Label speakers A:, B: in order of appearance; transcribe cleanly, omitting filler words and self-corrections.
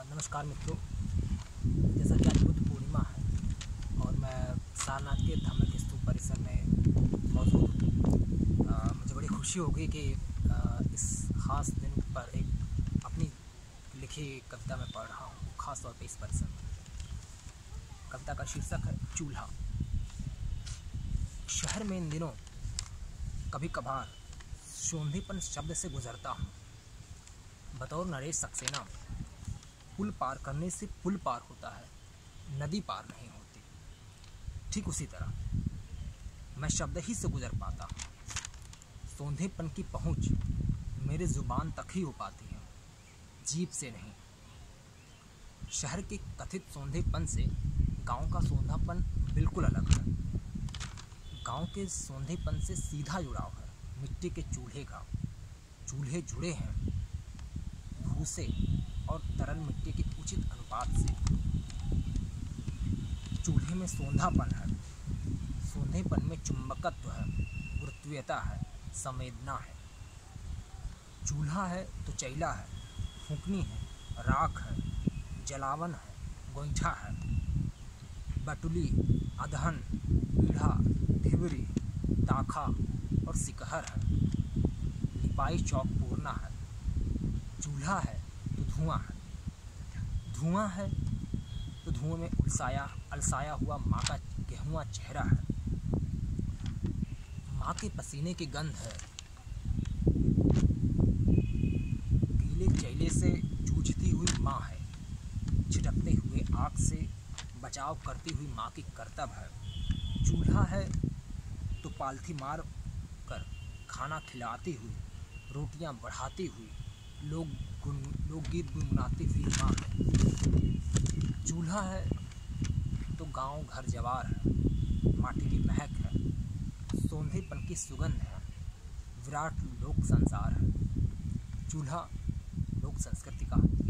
A: नमस्कार मित्रों, जैसा कि आज बुद्ध पूर्णिमा है और मैं सारनाथ के धार्मिक स्तूप परिसर में मौजूद हूँ। मुझे बड़ी खुशी होगी कि इस ख़ास दिन पर एक अपनी लिखी कविता में पढ़ रहा हूँ, ख़ास तौर पे इस परिसर में। कविता का शीर्षक है चूल्हा। शहर में इन दिनों कभी कभार शोंधेपन शब्द से गुजरता हूँ। बतौर नरेश सक्सेना, पुल पार करने से पुल पार होता है, नदी पार नहीं होती। ठीक उसी तरह मैं शब्द ही से गुजर पाता हूँ। सौंधेपन की पहुँच मेरे ज़ुबान तक ही हो पाती है, जीभ से नहीं। शहर के कथित सौंधेपन से गांव का सौंधापन बिल्कुल अलग है। गांव के सौंधेपन से सीधा जुड़ाव है मिट्टी के चूल्हे का। चूल्हे जुड़े हैं भूसे और तरल मिट्टी के उचित अनुपात से। चूल्हे में सौंधापन है, सौंधेपन में चुंबकत्व है, गुरुत्वीयता है, संवेदना है। चूल्हा है तो चैला है, फूंकनी है, राख है, जलावन है, गोईठा है, बटुली, अधहन, पीढ़ा, ढिबरी, दाखा और सिकहर है। लिपाई चौक पूरना है। चूल्हा है तो धुआं है, धुआं है तो धुएं में अलसाया हुआ माँ का गेहुआ चेहरा है। माँ के पसीने की गंध है। गीले चैले से जूझती हुई माँ है। छिटकते हुए आग से बचाव करती हुई माँ की कर्तव्य है। चूल्हा है तो पालथी मार कर खाना खिलाती हुई, रोटियां बढ़ाती हुई, लोकगीत गुनगुनाती हुई माँ है। चूल्हा है तो गांव घर जवार है, माटी की महक है, सौंधेपन की सुगंध है, विराट लोक संसार है। चूल्हा लोक संस्कृति का